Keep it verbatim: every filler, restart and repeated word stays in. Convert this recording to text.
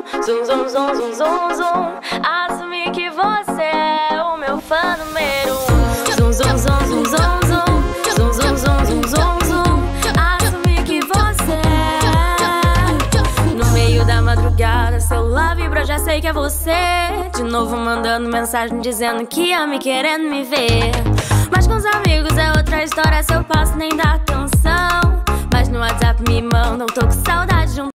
Zum, zum, zum, zum, zum, zum. Assumir que você é o meu fã número um. Zum, zum, zum, zum, zum, zum. Zum, zum, zum, zum, zum, zum. Assumir que você é. No meio da madrugada, celular vibra, já sei que é você. De novo mandando mensagem dizendo que ama e querendo me ver. Mas com os amigos é outra história, se eu passo nem dá atenção. Mas no WhatsApp me mandam, tô com saudade de um